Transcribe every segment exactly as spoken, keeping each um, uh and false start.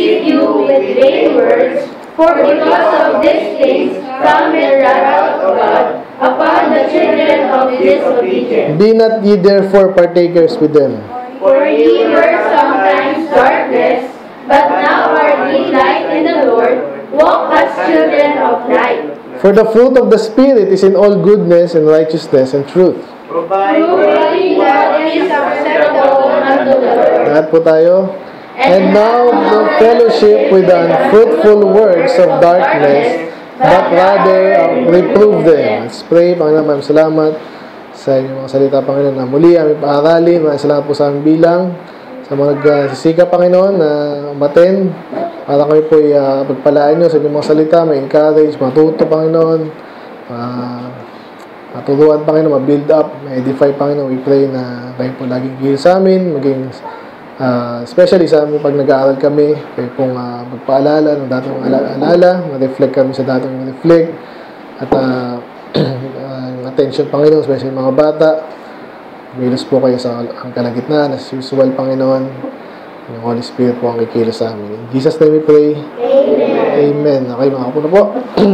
deceive you with vain words, for because of these things come the wrath of God upon the children of disobedience. Be not ye therefore partakers with them. For ye were sometimes darkness, but now are ye light in the Lord. Walk as children of light. For the fruit of the Spirit is in all goodness and righteousness and truth. Proving what is acceptable unto the Lord. Lahat po tayo. And now no fellowship with the unfruitful works of darkness, but rather uh, reprove them. Let's pray. Panginoon, maraming salamat sa inyong mga salita, Panginoon, na muli aming paaralin. Maraming salamat po sa aming bilang, sa mga nagsisika, Panginoon, na umaten. Para kami po uh, pagpalaan nyo sa inyong mga salita, may encourage, matuto, Panginoon, uh, maturuan, Panginoon, ma-build up, ma-edify, Panginoon. We pray na kayo po laging gil sa amin, maging Uh, especially sa amin pag nag-aaral kami, kayo pong uh, magpaalala ng dating alala, ma-reflect kami sa dating reflect, at uh, uh, attention, Panginoon, especially mga bata. Milos po kayo sa ang kalagitnaan, as usual, Panginoon. Yung Holy Spirit po ang kikilos sa amin. In Jesus' name we pray. Amen. Amen. Okay, mga kapo na po.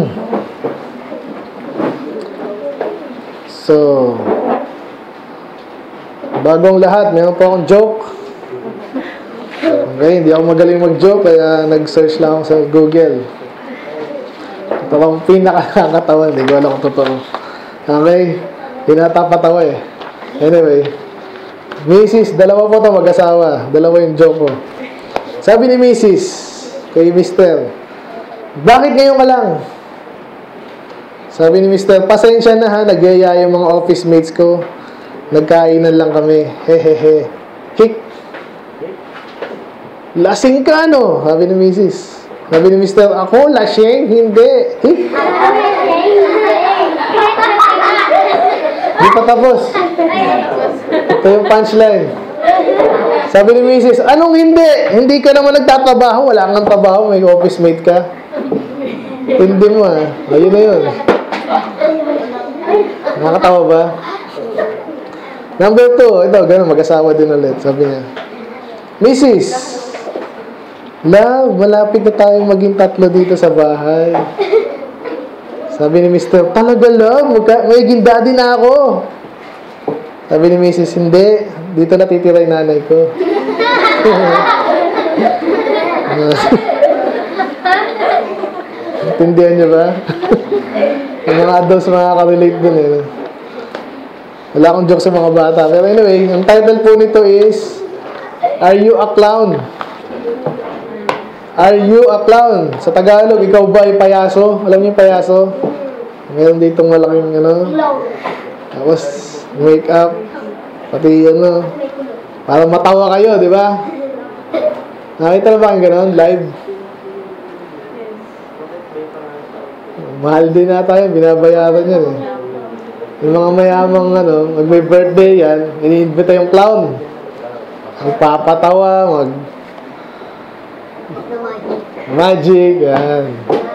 So, bagong lahat, mayroon po akong joke. Okay, hindi ako magaling mag-joke, kaya nag-search lang ako sa Google. Ito ang pinaka-nakakatawa, hindi ko alam kung totoo. Okay, pinatapatawa eh. Anyway, Missus, dalawa po ito mag-asawa. Dalawa yung joke ko. Sabi ni Missus kay Mister, bakit ngayon ka lang? Sabi ni Mister, pasensya na ha, nagyaya yung mga office mates ko. Nagkainan lang kami. Hehehe. Hik. Lasing ka, no? Sabi ni Missus Sabi ni Mister, ako, lasing? Hindi. Hik. Di pa tapos. Ito yung punchline. Sabi ni Missus, anong hindi? Hindi ka naman nagtatrabaho. Wala kang trabaho. May office mate ka. Hindi mo, ha? Ayun na yun. Nakakatawa ba? Number two. Ito, ganun. Mag-asawa din ulit. Sabi niya, Missus Love, malapit na tayong maging tatlo dito sa bahay. Sabi ni Mister, talaga love, magiging daddy na ako. Sabi ni Missus, hindi, dito natitira yung nanay ko. Intindihan niyo ba? Yung mga adults makaka-relate dun eh. Wala akong joke sa mga bata. Pero anyway, ang title po nito is, Are You a Clown? Are you a clown? Sa Tagalog, ikaw ba ay payaso? Alam niyo yung payaso? Meron ditong malaking ano. Tapos, make up. Pati ano. Para matawa kayo, di ba? Nakita na ba yung gano'n? Live. Mahal din na tayo. Binabayaran yan eh. Yung mga mayamang ano, mag may birthday yan, ini-invita yung clown. Magpapatawa, mag magic, yan.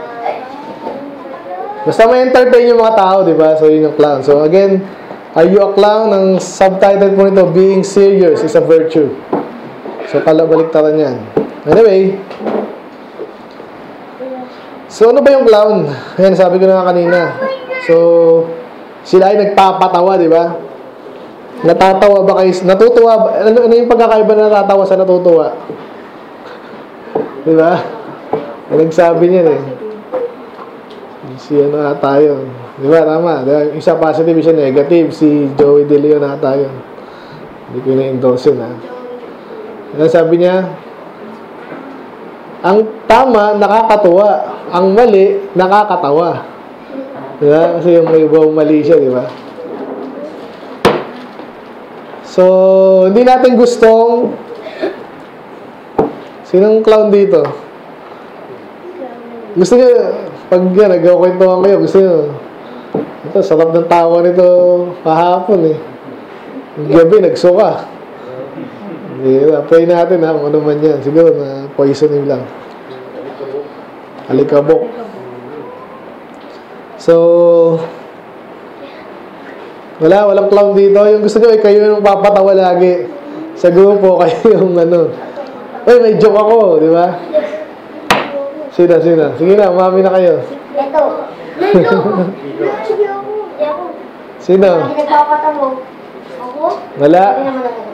Basta may entertain yung mga tao, di ba? So, yun yung clown. So, again, are you a clown? Ang subtitle po nito, being serious is a virtue. So, kalabaliktaran yan. Anyway, so, ano ba yung clown? Ayan, sabi ko na kanina. So, sila ay nagpapatawa, di ba? Natatawa ba kayo? Natutuwa ba? Ano, ano yung pagkakaiba na natatawa sa natutuwa? Di ba? Nagsabi niya eh. Si ano na tayo. Di ba? Tama. Isa positive, isa negative. Si Joey De Leon na tayo. Hindi ko na-endorse yun, ha. Ano sabi niya? Ang tama, nakakatuwa. Ang mali, nakakatawa. Di ba? Kasi yung may ibang mali siya, di ba? So, hindi natin gustong... Sinong clown dito? Gusto nyo, pag yan, nagkakwentuhan kayo, gusto nyo, ito, sarap ng tawa nito kahapon eh. Gabi, nagsuka. Yeah, pray natin ha, kung ano man yan. Siguro na poisoning lang. Alikabok. So, wala, walang clown dito. Yung gusto nyo, eh, kayo yung papatawa lagi. Sa grupo, kayo yung ano. Uy, may joke ako, di ba? Sino, sino? Sige na, umami na kayo. Ito. Lalo. Sige ako. Hindi ako. Sino? Hindi nagpapata mo. Ako? Wala. Hindi naman ako.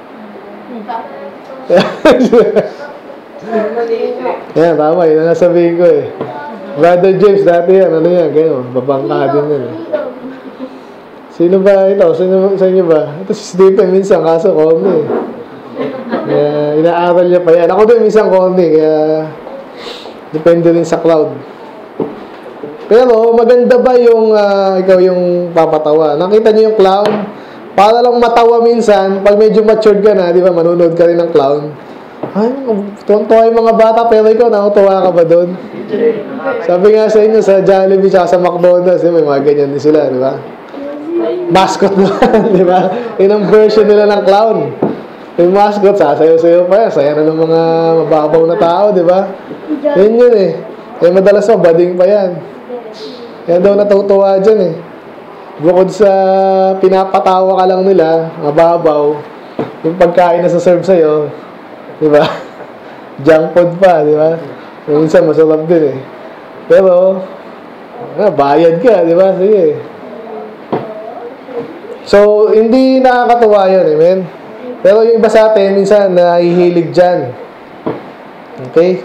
Yan, tama. Yun ang nasabihin ko eh. Brother James, dati yan. Ano yan? Ganyan. Babangka din yan eh. Sino ba ito? Sino sa inyo ba? Ito si Stephen minsan, kaso corny eh. Kaya inaaral niya pa yan. Ako din minsan corny, kaya depende rin sa cloud. Pero maganda ba yung uh, ikaw yung papatawa? Nakita niyo yung clown? Para lang matawa minsan, pag medyo matured ka na, di ba, manunod ka rin ng clown. Ay, tuwang-tuwa yung mga bata, pero ikaw, nakatuwa ka ba doon? Sabi nga sa inyo, sa Jollibee at sa McDonald's, may mga ganyan din sila, di ba? Mascot naman, di ba? Yun ang version nila ng clown. Yung mascot, sasayaw-sayaw pa yan. Saya na ng mga mababaw na tao, di ba? Yun yun eh. Eh, madalas pa, bading pa yan. Kaya daw natutuwa dyan eh. Bukod sa pinapatawa ka lang nila, mababaw, yung pagkain na sa-serve sa'yo, di ba? Junk food pa, di ba? Minsan masarap din eh. Pero, ah, bayad ka, di ba? Sige. So, hindi nakakatuwa yun, amen? Pero yung iba sa atin, minsan, nahihilig dyan. Okay?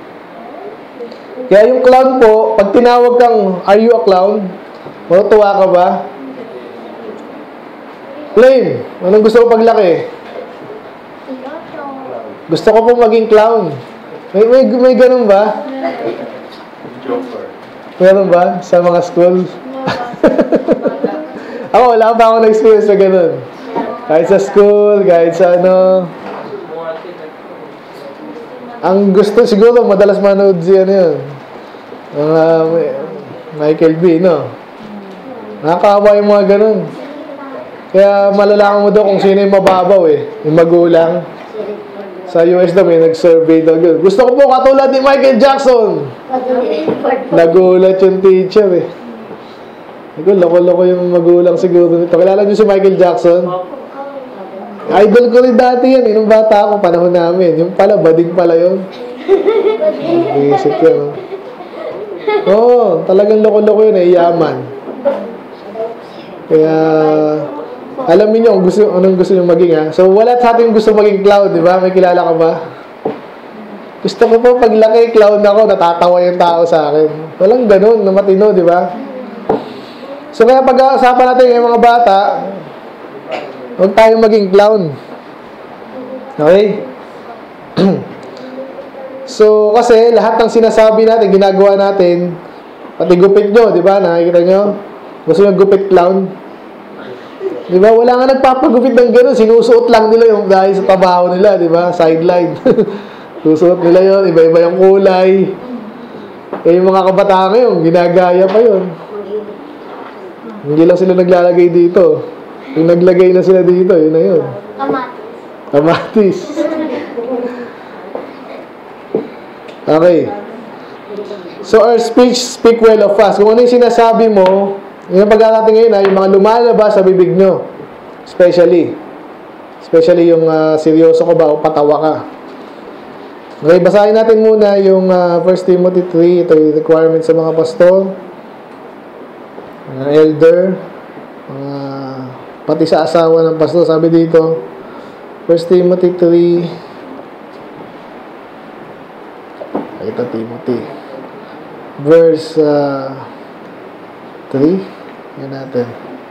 Kaya yung clown po, pag tinawag kang, are you a clown? Matutuwa ka ba? Flame, anong gusto ko paglaki? Gusto ko po maging clown. May, may, may ganun ba? Meron ba sa mga school? Ako, wala pa ako na-experience na ganun. Kahit sa school, kahit sa ano. Ang gusto siguro, madalas manood siya ano yun. Uh, Michael B, no? Nakakawa yung mga ganun. Kaya malalaman mo daw kung sino yung mababaw eh. Yung magulang. Sa U S daw may nag-survey daw. Gusto ko po katulad ni Michael Jackson. Nagulat yung teacher eh. Loko-loko yung magulang siguro nito. Kilala niyo si Michael Jackson? Idol ko rin dati yan eh. Nung bata ako, panahon namin. Yung pala, bading pala yun. Isip yun. Oo, oh, talagang loko-loko yun eh. Yaman. Kaya, alam niyo gusto, anong gusto niyo maging ha? So, wala sa ating gusto maging clown, di ba? May kilala ka ba? Gusto ko po paglaki, clown ako, natatawa yung tao sa akin. Walang ganun, na matino, di ba? So, kaya pag-aasapan natin yung mga bata, huwag tayong maging clown. Okay? So, kasi lahat ng sinasabi natin, ginagawa natin, pati gupit nyo, di ba? Nakikita nyo? Gusto nyo gupit clown? Di ba? Wala nga nagpapagupit ng gano'n. Sinusuot lang nila yung dahil sa trabaho nila, di ba? Sideline. Susuot nila yun. Iba-iba yung kulay. Eh, yung mga kabataan ngayon, ginagaya pa yun. Hindi lang sila naglalagay dito. Yung naglagay na sila dito, yun na yun. Kamatis. Kamatis. Okay. So, our speech speak well of us. Kung ano yung sinasabi mo, yung pag-aarating ngayon ay yung mga lumalabas sa bibig nyo. Especially. Especially yung uh, seryoso ka ba o patawa ka. Okay, basahin natin muna yung uh, First Timothy three. Ito yung requirement sa mga pastor, mga elder, mga pati sa asawa ng pastor. Sabi dito, First Timothy three. Ito Timothy. Verse uh, three. Yan natin.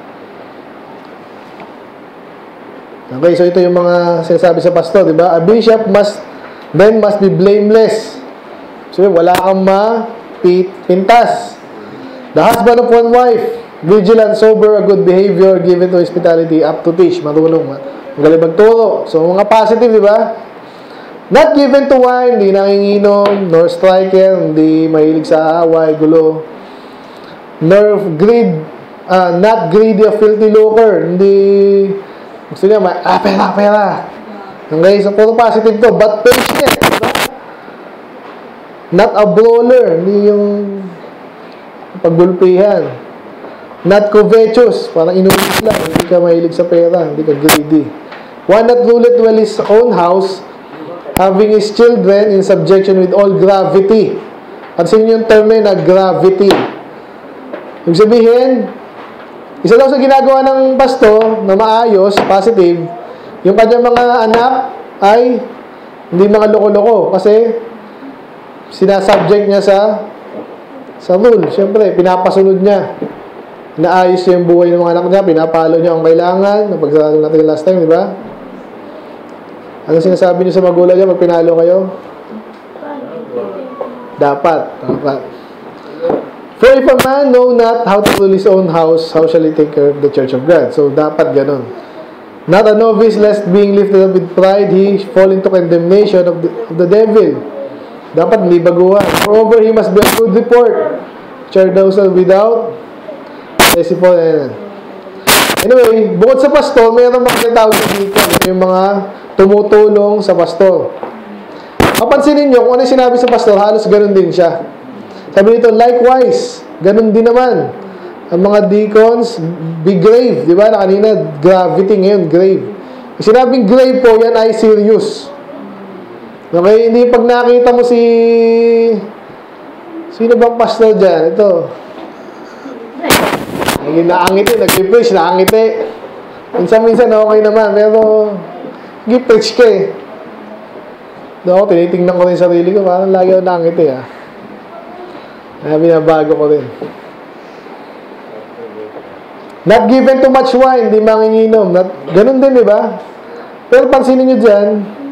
Okay, so ito yung mga sinasabi sa pastor, di ba? A bishop must, then must be blameless. So, wala kang mapintas. The husband of one wife, vigilant, sober, a good behavior, given to hospitality, up to teach, marunong, magaling magturo. So, mga positive, di ba? Not given to wine, hindi nanginginom, nor striker, hindi mahilig sa away, gulo, nor greed, uh, not greedy of filthy lucre, hindi gusto niya, ah, pera, pera. Okay, so puro positive to, but patient, diba? Not a brawler, hindi yung paggulpihan. Not covetous, parang inulit lang, hindi ka mahilig sa pera, hindi ka greedy. One that ruleth well his own house, having his children in subjection with all gravity. Pansin niyo yung term na yun, na gravity. Ibig sabihin, isa daw sa ginagawa ng pastor na maayos, positive, yung kanyang mga anak ay hindi mga loko-loko kasi sinasubject niya sa sa rule. Siyempre, pinapasunod niya. Naayos niya yung buhay ng mga anak niya, pinapalo niya ang kailangan. Napagsasabi natin last time, di ba? Ano sinasabi niyo sa magulang niya pag pinalo kayo? Dapat. Dapat. For if a man know not how to rule his own house, how shall he take care of the church of God? So, dapat ganun. Not a novice, lest being lifted up with pride, he fall into condemnation of the, of the devil. Dapat hindi baguhan. Moreover, he must be of good report. Chair themselves without disciple. Anyway, bukod sa pastor, mayroon mga tinatawag na deacon. Yung mga tumutulong sa pastor. Kapansinin nyo, kung ano yung sinabi sa pastor, halos ganun din siya. Sabi nito, likewise, ganun din naman. Ang mga deacons, be grave. Di ba? Na kanina, gravity ngayon, grave. Yung sinabing grave po, yan ay serious. Okay, hindi pag nakita mo si... Sino bang pastor dyan? Ito. Naging naangiti, nag-preach, naangiti. Minsan-minsan okay naman, pero nag-preach ka eh. Doon ako, tinitingnan ko rin sarili ko, parang lagi ako nakangiti ah. Kaya binabago ko rin. Not given too much wine, di manginginom. Not, ganun din, di ba? Pero pansinin nyo dyan,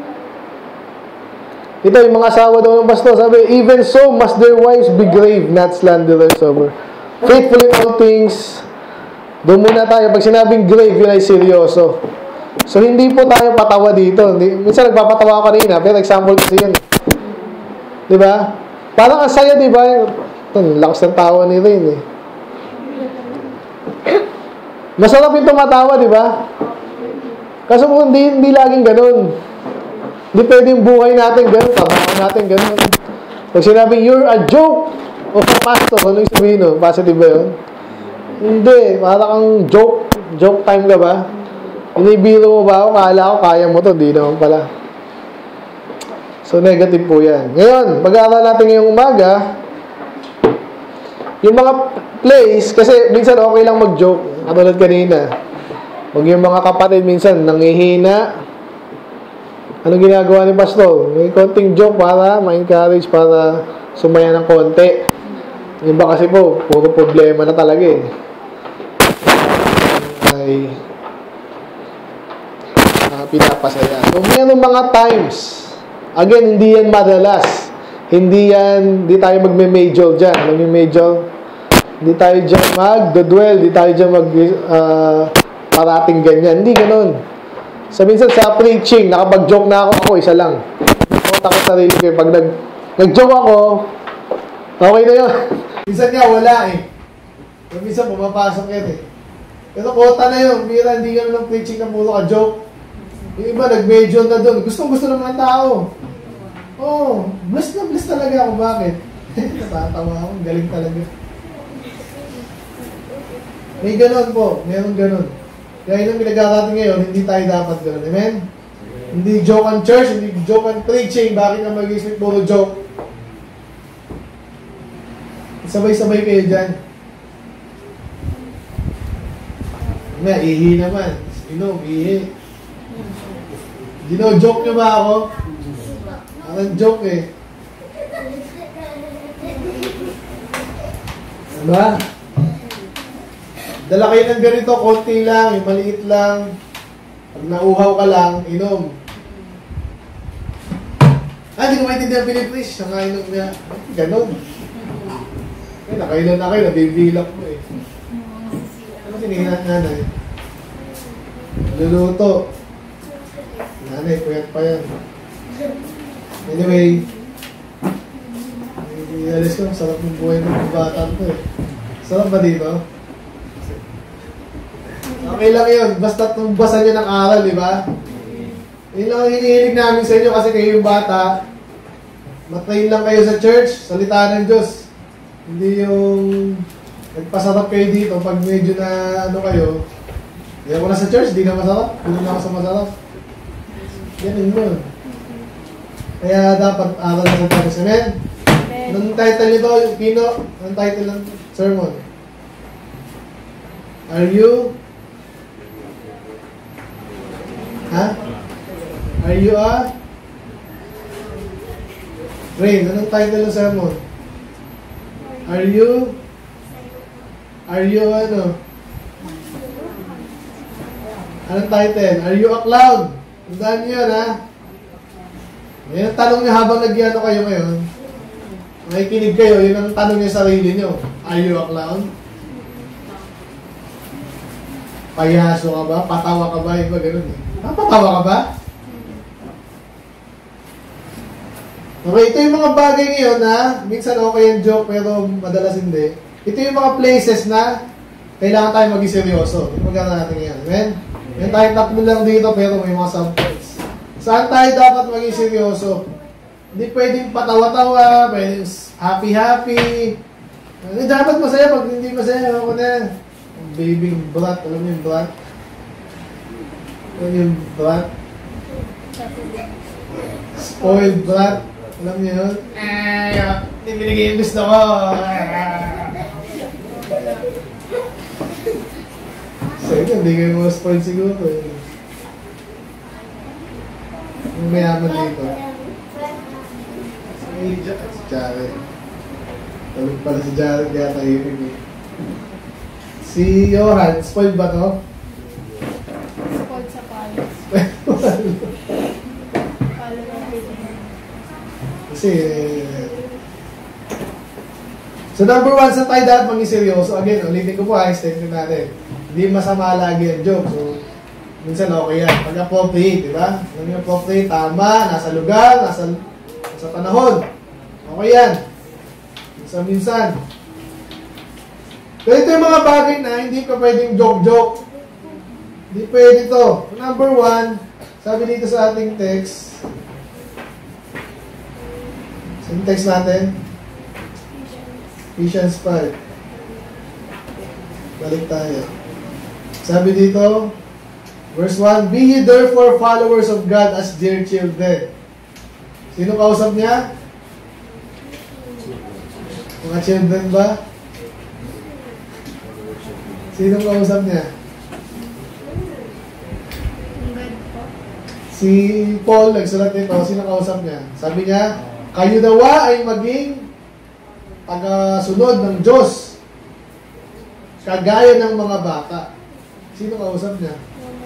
ito, yung mga asawa daw ng pastor, sabi, even so must their wives be grave, not slanderers over. Faithful in all things. Doon muna tayo. Pag sinabing grave, yun ay seryoso. So, hindi po tayo patawa dito. Minsan nagpapatawa ako kanina, pero example kasi yun. Diba? Parang ang saya, diba? Ito, lakas ng tawa ni Rain eh. Masarap yung tumatawa, diba? Kaso kung hindi, hindi laging ganun. Hindi pwede yung buhay natin ganun, tabaho natin ganun. Pag sinabing, you're a joke of a pastor, ano yung sabihin no? Positive ba yun? Hindi, parang kang joke. Joke time ka ba? Inibiro mo ba ako? Kala ko, kaya mo to. Di naman pala. So, negative po yan. Ngayon, pag-aaral natin ngayong umaga, yung mga plays, kasi minsan okay lang mag-joke. Katulad kanina. Pag yung mga kapatid minsan nangihina, anong ginagawa ni pastor? May konting joke para ma-encourage, para sumaya ng konti. Yung iba kasi po, puro problema na talaga eh. Ay... pinapasaya. So, mayroong mga times. Again, hindi yan madalas. Hindi yan, hindi tayo magme-major dyan. Magme-major. Hindi tayo dyan mag-dwell. Hindi tayo dyan mag uh, parating ganyan. Hindi ganun. So, minsan sa preaching, nakapag-joke na ako, ako isa lang. Nakot ako sarili ko. Pag nag, nag-joke ako, okay na yun. Minsan nga, wala eh. So, minsan, pumapasok yan eh. Pero kota na yun. Mira, hindi ganun ng preaching na puro ka-joke. Yung iba, nag-major na doon. Gustong-gusto naman ng tao. Oh, blessed na blessed talaga ako. Bakit? Natatawa ako. Galing talaga. May ganon po. Mayroong ganon. Kaya yun ang pinag-aarating ngayon, hindi tayo dapat ganon. Amen? Hindi joke ang church, hindi joke ang preaching. Bakit ka mag-isip puro joke? Sabay-sabay kayo dyan. Nga, ihi naman. Inom, ihi. Gino-joke nyo ba ako? Parang joke eh. Diba? Dala kayo ng ganito, konti lang, yung maliit lang. Pag nauhaw ka lang, inom. Ah, hindi ko maintindihan pinipreach. Ang inom niya. Ganon. Eh, nakailan na kayo, nabibilak mo eh. Ano sinihinat nga na eh? Luluto. Nanay, puyat pa yan. Anyway, ialis ko, sarap ng buhay ng bata ko eh. Sarap ba dito? Okay lang yun, basta tumbasa nyo ng aral, di ba? Yun lang ang hinihilig namin sa inyo kasi kayo yung bata. Matrain lang kayo sa church, salita ng Diyos. Hindi yung nagpasarap kayo dito pag medyo na ano kayo. Hindi ako na sa church, di na masarap. Hindi na ako sa masarap. Yan yun. Kaya dapat aral na sa Diyos. Amen? Anong title nito, Pino? Anong title ng sermon? Are you? Ha? Are you a? Rain, anong title ng sermon? Are you? Are you ano? Anong title? Are you a cloud? Tandaan niyo yun, ha? Yan ang tanong niyo habang nag-ano kayo ngayon. Nakikinig kayo, yun ang tanong niyo sa sarili niyo. Are you a clown? Payaso ka ba? Patawa ka ba? Iba ganun eh. Napatawa ka ba? Okay, ito yung mga bagay ngayon na minsan okay yung joke pero madalas hindi. Ito yung mga places na kailangan tayo maging seryoso. Ito maganda natin ngayon. Amen? Yan tayo tatlo lang dito pero may mga samples. Saan tayo dapat maging seryoso? Hindi pwedeng patawa-tawa, pwedeng happy-happy. Hindi dapat masaya pag hindi masaya. Ako na. Baby brat. Alam niyo yung brat? Alam niyo yung brat? Spoiled brat. Alam niyo yun? Eh, hindi binigay yung gusto ko. So, ito, hindi kayo mga spoiled siguro. Yung mayaman dito. Si Jared. Tawag pala si Jared, kaya tahimik eh. Si Johan, spoiled ba to? Spoiled sa college. Kasi, so number one, sa tayo dapat maging seryoso. Again, ulitin ko po, ayos technique natin. Hindi masama lagi ang joke. So, minsan okay yan. Pag-appropriate, di ba? Alam niyo, appropriate, tama, nasa lugar, nasa, nasa panahon. Okay yan. Minsan-minsan. Pero ito yung mga bagay na hindi ka pwedeng joke-joke. Hindi pwede ito. Number one, sabi dito sa ating text, sa text natin, Ephesians five. Balik tayo. Sabi dito, verse one, be ye therefore followers of God as dear children. Sino kausap niya? Mga children ba? Sino kausap niya? Si Paul, nagsulat nito, sino kausap niya? Sabi niya, kayo dawa ay maging tagasunod ng Diyos, kagaya ng mga bata. Sino kausap niya?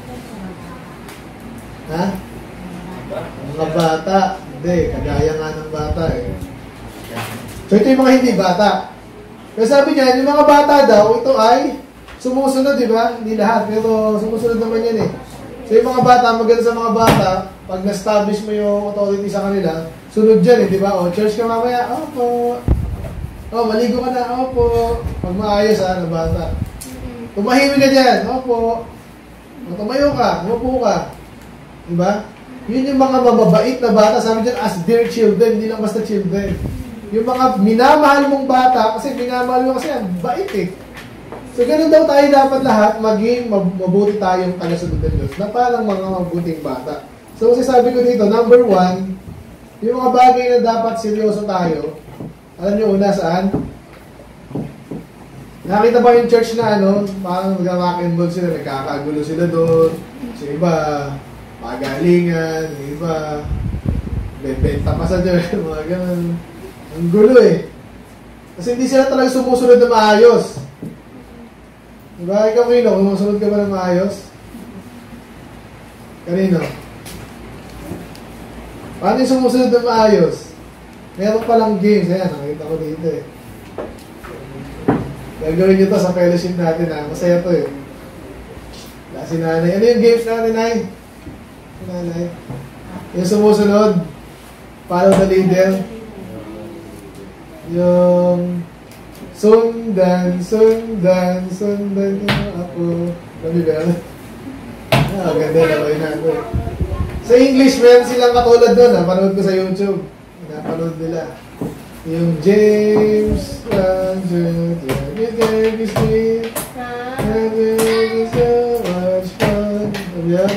Ha? Mga bata. Hindi, kagaya nga ng bata eh. So ito yung mga hindi bata. Pero sabi niya, yung mga bata daw, ito ay sumusunod, di ba? Hindi lahat, pero sumusunod naman yan eh. So yung mga bata, maganda sa mga bata, pag na-establish mo yung authority sa kanila, sunod dyan eh, di ba? O, church ka mamaya, opo. O, maligo ka na, opo. Pag maayos ha, na bata. Tumahimik ka dyan, opo. O, tumayo ka, umupo ka. Di ba? Yun yung mga mababait na bata, sabi dyan, as dear children, hindi lang basta children. Yung mga minamahal mong bata, kasi minamahal mo kasi ang bait eh. So, ganun daw tayo dapat lahat, maging mabuti tayong tagasunod ng Diyos, na parang mga mabuting bata. So, kasi sabi ko dito, number one, yung mga bagay na dapat seryoso tayo, alam nyo una saan? Nakita ba yung church na ano, parang nag-rock and roll sila, nagkakagulo sila doon, sa iba, pagalingan, sa iba, bebenta pa sa Diyos, mga ganun. Ang gulo eh. Kasi hindi sila talaga sumusunod na maayos. Diba? Ikaw, Kino, sumusunod ka ba na maayos? Kanino? Paano yung sumusunod na maayos? Meron palang games. Ayan, nakita ko dito eh. Gagawin nyo to sa fellowship natin ha. Masaya to eh. Wala si nanay. Ano yung games natin, Nay? Si nanay. Yung sumusunod. Follow the leader. Yung sundan, sundan, sundan yung ako. Sabi ba yan? Ah, ganda na ba yun natin. Sa English, meron silang katulad doon. Ha? Panood ko sa YouTube. Napanood nila. Yung James, Andrew, you gave me sweet, and you gave me so much fun. Sabi yan?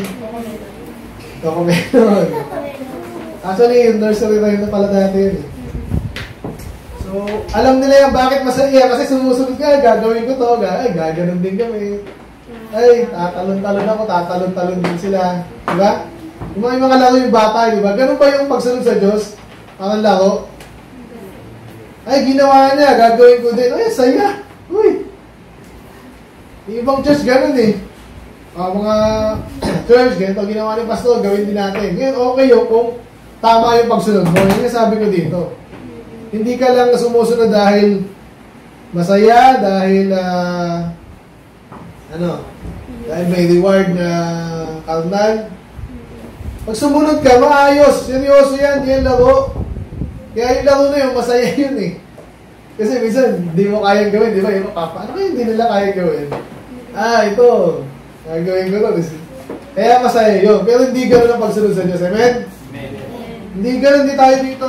Document nun. Actually, yung nursery rhyme na pala dati yun eh. So, alam nila yan bakit masaya. Kasi sumusunod ka, gagawin ko to. Ay, gaganon din kami. Ay, tatalon-talon ako, tatalon-talon din sila. Diba? Yung mga, yung mga laro yung bata, diba? Ganun ba yung pagsunod sa Diyos? Parang laro? Ay, ginawa niya, gagawin ko din. Ay, saya. Uy. Yung ibang church, ganun eh. Uh, mga church, ganito ginawa ni pastor, gawin din natin. Ngayon, okay yun kung tama yung pagsunod mo. Yung sabi ko dito. Hindi ka lang sumusunod dahil masaya, dahil uh, ano, dahil may reward na karnal. Pag sumunod ka, maayos, seryoso yan, yan laro. Kaya yung laro na yun, masaya yun eh. Kasi minsan, hindi mo kayang gawin, di ba? Yung papa, ano kaya hindi nila kayang gawin? Ah, ito, gagawin ko to. Kaya masaya yun. Pero hindi gano'n ang pagsunod sa Diyos. Amen? Amen. Hindi gano'n, hindi tayo dito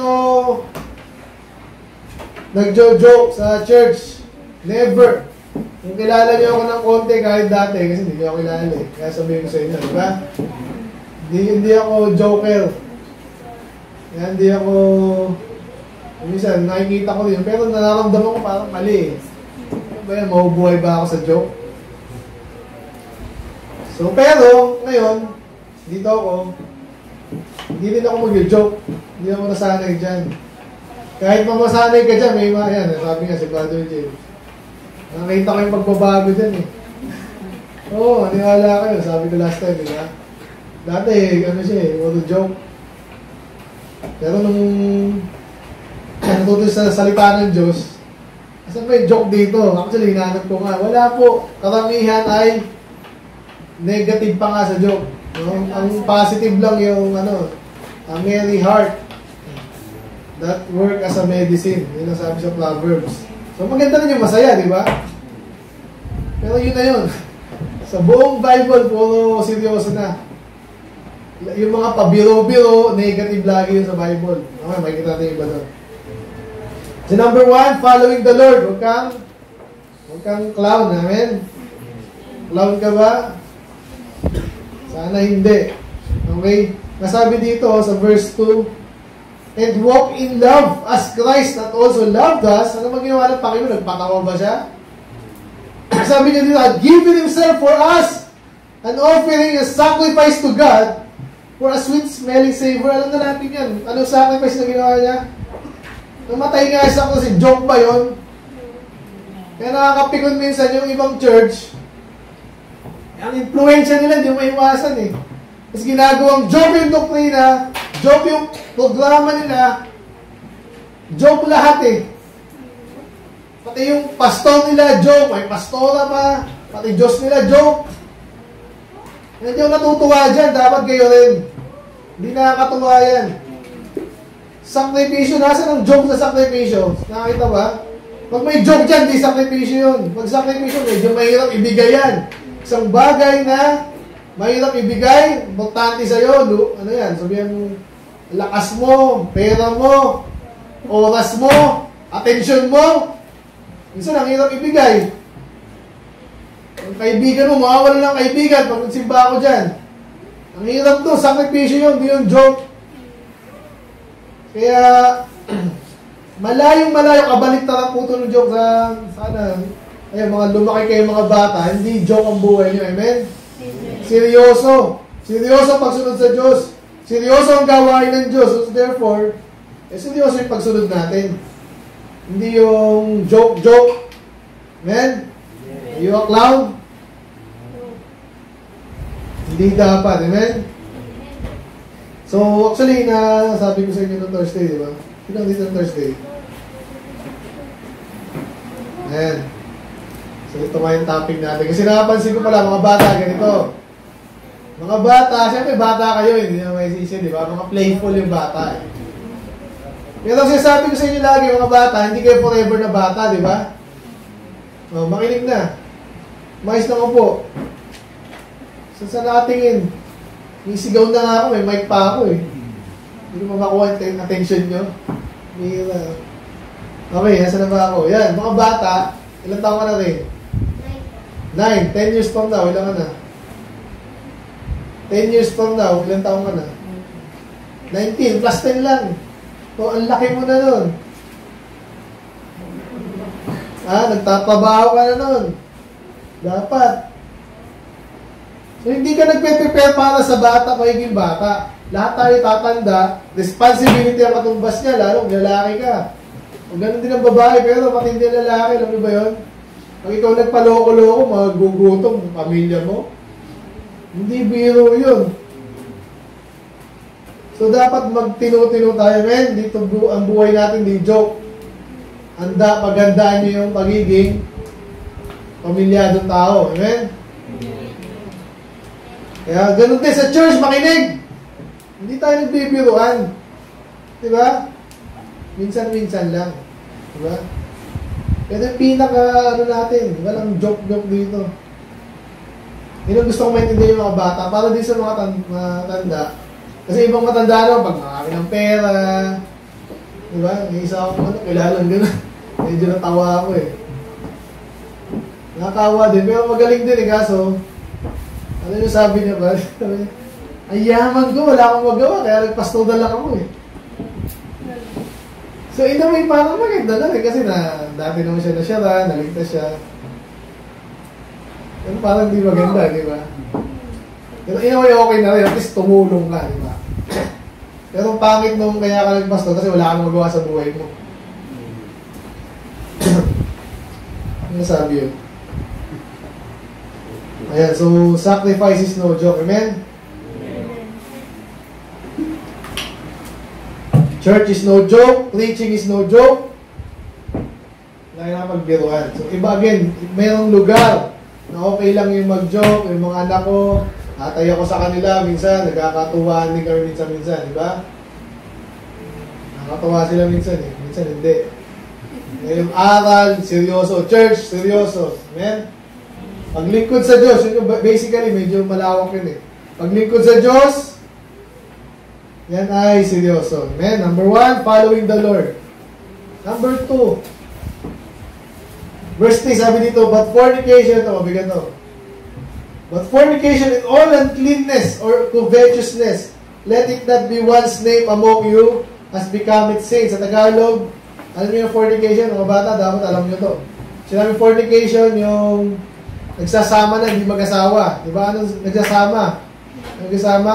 nagjo-joke sa church. Never. Kung kilala niyo ako ng konti kahit dati, kasi hindi niyo ako kilala eh. Kaya sabihin ko sa inyo, di ba? Hindi, hindi ako joker. Kaya hindi ako, minsan nakikita ko din, pero nararamdaman ko parang mali eh. Ano ba yan, mabubuhay ba ako sa joke? So, pero, ngayon, dito ako, hindi din ako mag-joke. Hindi ako nasanay dyan. Kahit mamasanay ka dyan, may mga yan. Sabi nga si Brother James. Nakita ko yung pagbabago dyan eh. Oo, oh, aniwala kayo. Sabi ko last time, diba? Dati, ano siya eh, puro joke. Pero nung natuto sa salita ng Diyos, asan ba yung joke dito? Actually, hinanap ko nga. Wala po. Karamihan ay negative pa nga sa joke. No? Ang positive lang yung ano, a merry heart that work as a medicine. Yun ang sabi sa Proverbs. So maganda rin yung masaya, di ba? Pero yun na yun. Sa buong Bible, puro seryoso na. Yung mga pabiro-biro, negative lagi yun sa Bible. Okay, makikita natin yung iba doon. So number one, following the Lord. Huwag kang, huwag kang clown, amen? Clown ka ba? Sana hindi. Okay? Nasabi dito sa verse two, and walk in love as Christ that also loved us. Ano maginawa ng Panginoon? Nagpatawa ba siya? Sabi niya dito, given Himself for us, an offering, a sacrifice to God, for a sweet smelling savor. Alam na natin yan. Anong sacrifice na ginawa niya? Namatay nga isa ko, si joke ba yun? Kaya nakakapikon minsan yung ibang church, ang influensya nila, hindi mo maiwasan eh. Kasi ginagawang joke yung doktrina, joke yung programa nila, joke lahat eh. Pati yung pastor nila, joke. May pastora pa. Pati Diyos nila, joke. Hindi yung natutuwa dyan, dapat kayo rin. Hindi nakakatuwa yan. Sakripisyo, nasa ng joke sa sakripisyo? Nakakita ba? Pag may joke dyan, di sakripisyo yun. Pag sakripisyo, medyo mahirap ibigay yan. Isang bagay na mahirap ibigay, importante sa'yo. Ano yan? Sabihan mo, lakas mo, pera mo, oras mo, atensyon mo. Minsan, ang hirap ibigay. Ang kaibigan mo, mawawala ng kaibigan pag nagsimba ako dyan. Ang hirap to, sakripisyo yun, di yung joke. Kaya, malayong malayo, kabaliktaran po ito ng joke sa, sana, ayun, mga lumaki kayo mga bata, hindi joke ang buhay nyo, amen? Seryoso. Seryoso pagsunod sa Diyos. Seryoso ang gawain ng Diyos. So, therefore, eh, seryoso yung pagsunod natin. Hindi yung joke-joke. Amen? Are you a clown? Hindi dapat. Amen? So, actually, na sabi ko sa inyo noong Thursday, di ba? Sino dito ng Thursday? Amen. So, ito nga yung topic natin. Kasi nakapansin ko pala, mga bata, ganito. Mga bata, siyempre bata kayo, hindi na may sisi, di ba? Mga playful yung bata. Eh. Pero sinasabi ko sa inyo lagi, mga bata, hindi kayo forever na bata, di ba? O, makinig na. Mais na ko po. So, saan nakatingin? Isigaw na nga ako, may mic pa ako eh. Hindi ko makakuha yung attention nyo. Mira. Okay, nasa na ba ako? Yan, mga bata, ilang taon ka na rin? Nine. Ten years from now, ilang ka na? Ten years from now, ilang taon ka na? Nineteen, plus ten lang. So, ang laki mo na nun. Ah, nagtatrabaho ka na nun. Dapat. So, hindi ka nagpe-prepare para sa bata, magiging bata. Lahat tayo tatanda, responsibility ang katumbas niya, lalo lalaki ka. O ganun din ang babae, pero matindi ang lalaki, alam mo ba yun? Pag ikaw nagpaloko-loko, magugutom, pamilya mo. Hindi biro yun. So, dapat magtino-tino tayo, men. Dito bu ang buhay natin, di joke. Handa, pagandaan niyo yung pagiging pamilyadong tao. Amen? Kaya ganun din sa church, makinig. Hindi tayo nagbibiruan. Diba? Minsan-minsan lang. Diba? Pero yung pinaka, ano natin, walang joke-joke dito. Yun ang gusto kong maintindihan yung mga bata, para din sa mga tanda. Kasi ibang matanda naman, pag makami ng pera, diba? Yung isa ako, ano, kailangan gano'n. Medyo natawa ako eh. Nakakawa din, pero magaling din eh, kaso, ano yung sabi niya ba? Ay, yaman ko, wala akong magawa, kaya nagpastoda lang ako eh. So, in a way, parang maganda lang eh, kasi na, dati naman siya nasyara, naligtas siya. Pero parang di maganda, di ba? Pero in a way, okay na rin, at least tumulong ka, di ba? Pero pangit nung kaya ka nagpastoda kasi wala kang magawa sa buhay mo. Ano sabi yun? Ayan, so, sacrifice is no joke. Amen? Church is no joke. Preaching is no joke. Kaya na magbiruan. So, iba again, mayroong lugar na okay lang yung mag-joke. Yung mga anak ko, atay ako sa kanila. Minsan, nagkakatuwaan din kami minsan-minsan. Di ba? Nakakatuwa sila minsan eh. Minsan hindi. Ngayong aral, seryoso. Church, seryoso. Amen? Paglingkod sa Diyos, yun, basically, medyo malawak yun eh. Paglingkod sa Diyos, yan ay seryoso. Amen? Number one, following the Lord. Number two, verse three, sabi dito, but fornication, ito, mabigat to. But fornication in all uncleanness or covetousness, let it not be one's name among you as become its saints. Sa Tagalog, alam niyo yung fornication, mga bata, dapat alam niyo to. Sinabi fornication, yung nagsasama na, hindi mag-asawa. Di ba? Anong nagsasama? Nagsasama?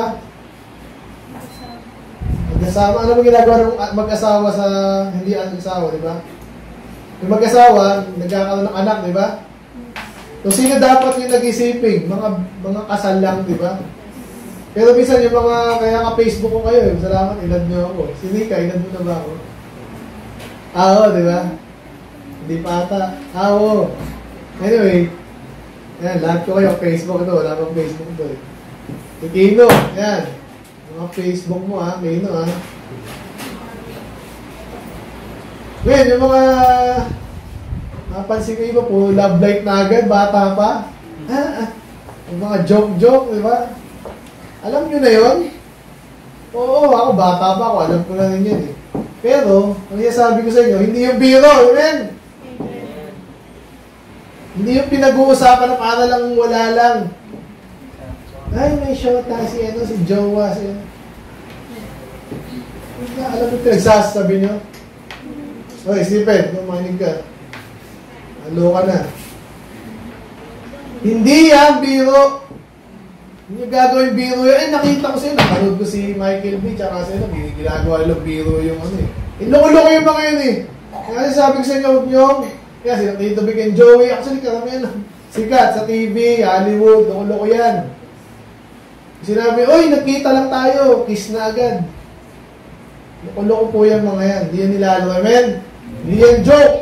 Nagsasama. Ano mo ginagawa ng mag-asawa sa hindi ang-asawa, di ba? Yung mag-asawa, nagkakaroon ng anak, di ba? So, sino dapat yung nag-isiping? Mga, mga kasal lang, di ba? Pero minsan yung mga, kaya ka-Facebook ko kayo, salamat, ilad nyo ako. Si Nika, ilad mo na ba ako? Ah, oo, di ba? Hindi pa ata. Ah, oo. Anyway, yan, lahat ko kayo, Facebook ito, wala pang Facebook ito eh. Si Kino, yan. Mga Facebook mo ha, Kino ha. Ngayon, yung mga napansin ko iba po, love life na agad, bata pa. Ah, ah. Yung mga joke-joke, di ba? Alam nyo na yun? Oo, ako bata pa ako, alam ko na rin yun eh. Pero, ang sabi ko sa inyo, hindi yung biro, amen? Hindi yung pinag-uusapan na para lang wala lang. Ay, may shota si ano, si Jowa, si ano. Alam mo pinagsasabi nyo? Oy, Stephen, kumanig ka. Halo ka na. Hindi yan, biro. Hindi yung gagawin biro yan. Eh, nakita ko sa'yo, napanood ko si Michael B. Tsaka sa'yo, ginagawa lang biro yung ano eh. Inloko-loko yung mga yun eh. Kaya sabi ko sa inyo, huwag nyo, kaya sila Tito Vic and Joey, actually karamihan lang. Sikat sa T V, Hollywood, loko-loko yan. Sinabi, oy, nagkita lang tayo, kiss na agad. Loko-loko po yan mga yan. Hindi yan nilalo, amen? Hindi yan joke.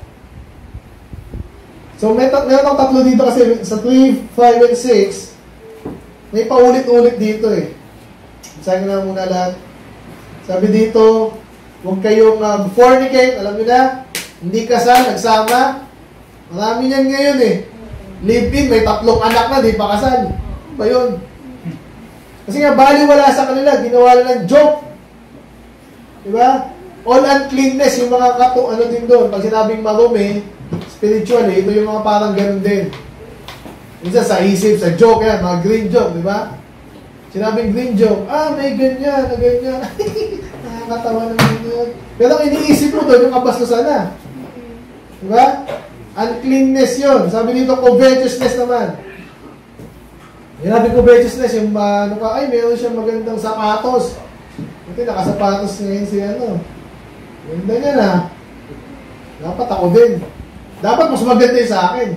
So, may tat meron akong tatlo dito kasi sa three, five, and six, may paulit-ulit dito eh. Sabi ko na muna lahat. Sabi dito, huwag kayong uh, fornicate, alam nyo na? Hindi kasal, nagsama. Marami yan ngayon eh. Live-in, may tatlong anak na, di pa kasal. Ano ba yun? Kasi nga, bali wala sa kanila, ginawa lang ng joke. Diba? All uncleanness, yung mga kato, ano din doon. Pag sinabing marumi, spiritual eh, ito yung mga parang ganun din. Minsan sa isip, sa joke yan, mga green joke, diba? Sinabing green joke, ah, may ganyan, na ganyan. Nakakatawa naman yun. Pero ang iniisip mo doon, yung kabastusan na. Diba? Uncleanness yun. Sabi dito, covetousness naman. Yung sabi covetousness, yung uh, ano ka, ay, meron siyang magandang sapatos. Ito, nakasapatos ngayon si ano. Ganda niya na. Dapat ako din. Dapat mas maganda yung sa akin.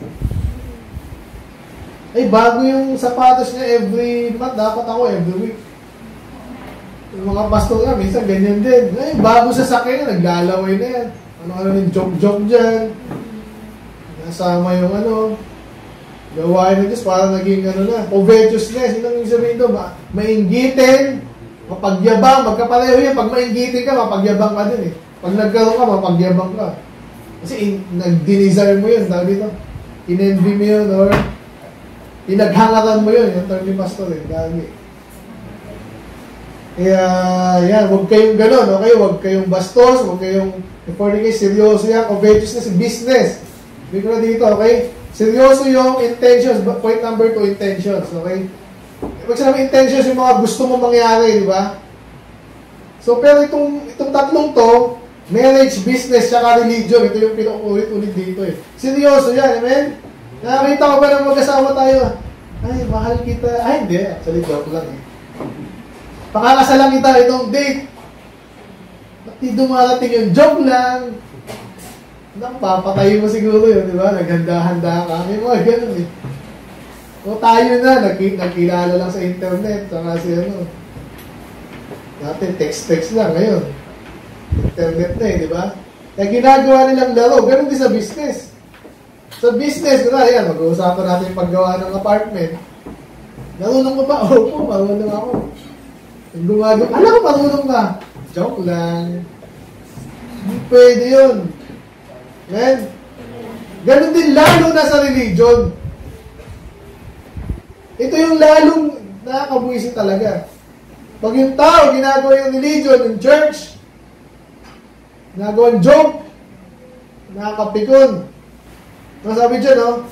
Ay, bago yung sapatos niya every month, dapat ako every week. Yung mga pastor nga, minsan ganyan din. Ay, bago sa sakyan, naglalaway na yan. Ano-ano yung joke-joke dyan. Nasama yung ano, gawain na Diyos, parang naging ano na, covetousness. Yun ang yung sabihin doon, ma mainggitin, mapagyabang, magkapareho yan. Pag mainggitin ka, mapagyabang ka din eh. Pag nagkaroon ka, mapagyabang ka. Kasi nag-desire mo yun, sabi dito. In-envy mo yun, or pinaghangaran mo yun, yung term ni pastor eh, gagi. Kaya, yan, huwag kayong gano'n, okay? Huwag kayong bastos, huwag kayong, before kayo, seryoso yan, covetousness, business. Big na dito, okay? Seryoso yung intentions, point number two, intentions, okay? Pag sinabi intentions, yung mga gusto mo mangyari, di ba? So, pero itong, itong tatlong to, marriage, business, saka religion, ito yung pinuulit-ulit dito eh. Seryoso yan, amen? Nakakita ko ba ng mag-asawa tayo? Ay, mahal kita. Ay, hindi. Actually, joke lang eh. Pakakasalan kita itong date. Ba't di dumarating yung joke lang? Napapatayin mo siguro yun, di ba? Naghanda-handa ka. May mga ganun eh. O tayo na, nagk nagkilala lang sa internet. Saka si ano. Dati text-text lang. Ngayon, internet na eh, di ba? Kaya ginagawa nilang laro. Ganun din sa business. Sa business, kuna, yan, mag-uusapan natin yung paggawa ng apartment. Marunong ko ba? Opo, marunong ako. Yung gumagawa, alam ko marunong ka. Joke lang. Hindi pwede yun. Man, ganun din lalo na sa religion. Ito yung lalong nakakabuisit talaga. Pag yung tao, ginagawa yung religion, yung church, ginagawa yung joke, nakakapikon. Ano sabi dyan, no?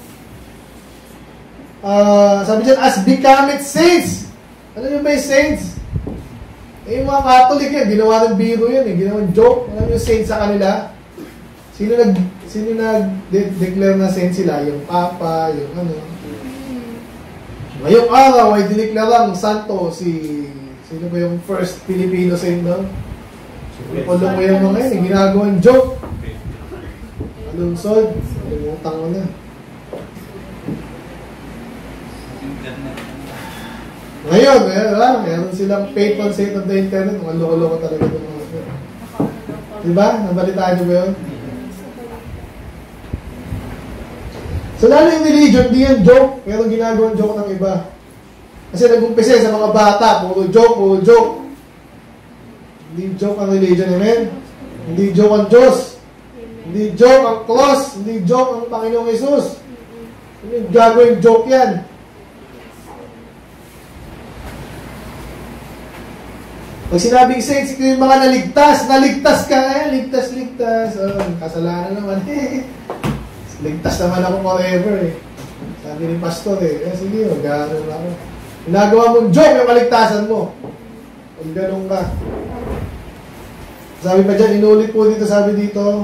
Uh, sabi dyan, as become it saints. Ano yung may saints? Eh, yung mga Catholic yan, ginawa ng biro yan, eh. Ginawa ng joke. Ano yung saints sa kanila? Sino nag, sino nag-declare na saint sila? Yung Papa, yung ano. Ngayong araw ay dineklarang santo si, sino ba yung first Filipino saint doon? Ipulong mo yung mga yun, eh. Ginagawa ng joke. Lungsod, limutan ko na. Ngayon, meron, meron silang faithful saint of the internet. Mga loko-loko talaga ito mga ito. Diba? Nabalitaan nyo ba yun? So, lalo yung religion, di yan joke. Pero ginagawang joke ng iba. Kasi nag-umpisa sa mga bata. Puro joke, puro joke. Hindi joke ang religion, amen? Hindi joke ang Diyos. Hindi joke ang cross, hindi joke ang Panginoong Jesus. Hindi gagawin joke yan. Pag sinabing saints, ito yung mga naligtas, naligtas ka eh, ligtas, ligtas. Oh, kasalanan naman eh. Ligtas naman ako forever eh. Sabi ni pastor eh, eh sige, mag-aaral na ako. Ginagawa mong joke yung kaligtasan mo. Pag ganun ka. Sabi pa dyan, inulit po dito, sabi dito,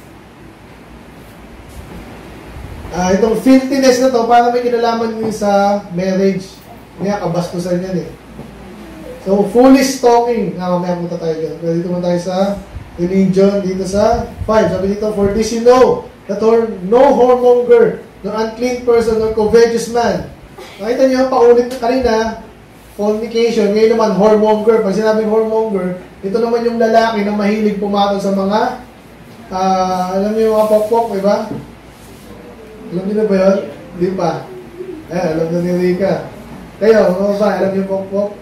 Ah, uh, itong filthiness na to, para may kinalaman nyo sa marriage. Kaya kabastusan yan eh. So, foolish talking. Nga, mamaya punta tayo dyan. Pero dito man tayo sa religion, dito sa five. Sabi dito, for this you know, that or no whoremonger, no unclean person, or covetous man. Nakita nyo, paulit na kanina, fornication. Ngayon naman, whoremonger. Pag sinabing whoremonger, ito naman yung lalaki na mahilig pumatol sa mga, uh, alam nyo yung mga pok-pok, diba? Alam niyo na ba yun? Hindi pa. Eh, alam na ni Rika. Kayo, ano ba? Alam niyo pok-pok?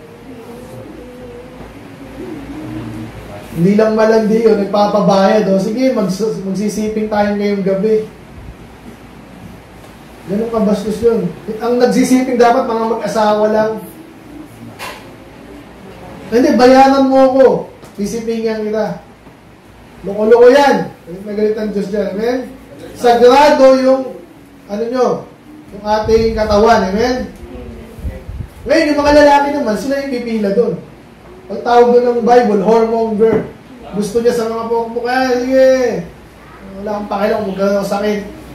Hindi lang malandi yun, nagpapabayad. O, sige, mag magsisiping tayo ngayong gabi. Ganun kabastos yun. Ang nagsisiping dapat mga mag-asawa lang. Hindi, bayaran mo ako. Sisipingan kita. Loko-loko yan. Galit na galit ang Diyos dyan. Amen? Sagrado yung ano nyo, yung ating katawan, amen? Ngayon, yung mga lalaki naman, sila yung pipila doon. Pag tawag doon ng Bible, whoremonger. Gusto niya sa mga pokpok, ah, sige, wala akong pakilang, huwag ka sakit.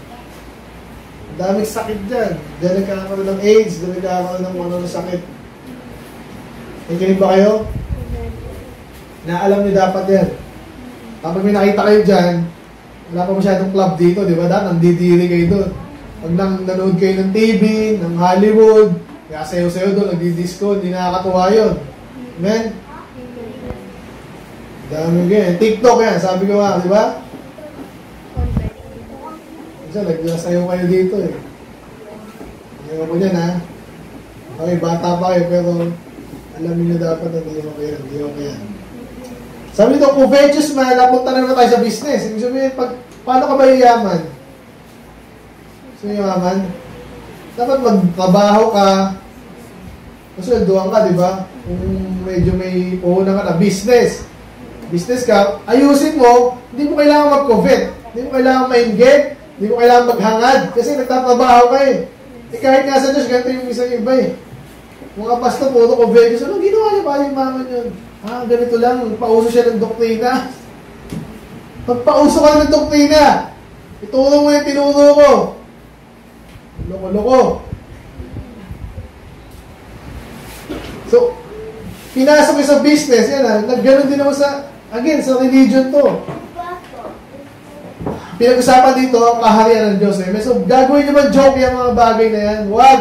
Ang daming sakit dyan. Diyan nagkakaroon ng AIDS, diyan nagkakaroon ng ano ng sakit. Nakikinig ba kayo? Naalam niyo dapat yan. Kapag may nakita kayo dyan, wala pa masyadong club dito, di ba? Dahil nandidiri kayo doon. Pag nang nanood kayo ng T V, ng Hollywood, kaya sayo-sayo doon, nagdi-disco, hindi nakakatuwa yun. Amen? Dami ganyan. TikTok yan, sabi ko nga, di ba? Diyan, nagsasayo kayo dito eh. Ngayon ko dyan ha. Okay, bata pa kayo, pero alam niyo dapat na hindi okay yan, hindi okay yan. Sabi nito, covetous man, napunta na naman tayo sa business. Ibig sabihin, pag, paano ka ba yayaman? So, yaman? Dapat magtrabaho ka. Masulduhan ka, di ba? Kung medyo may puhunan ka na business. Business ka, ayusin mo, hindi mo kailangan mag-covet. Hindi mo kailangan ma-engage. Hindi mo kailangan maghangad. Kasi nagtatrabaho ka eh. Eh kahit nga sa Diyos, ganito yung isang iba eh. Mga pastor, puro covetous. Ano ginawa niya ba yung mama yun? Ah, ganito lang. Pauso siya ng doktrina. Pagpauso ka ng doktrina, ituro mo yung tinuro ko. Loko-loko. So, pinasok ko sa business, yan ah. Nagganon din ako sa, again, sa religion to. Pinag-usapan dito ang kaharian ng Diyos eh. So, gagawin naman joke yung mga bagay na yan. Wag!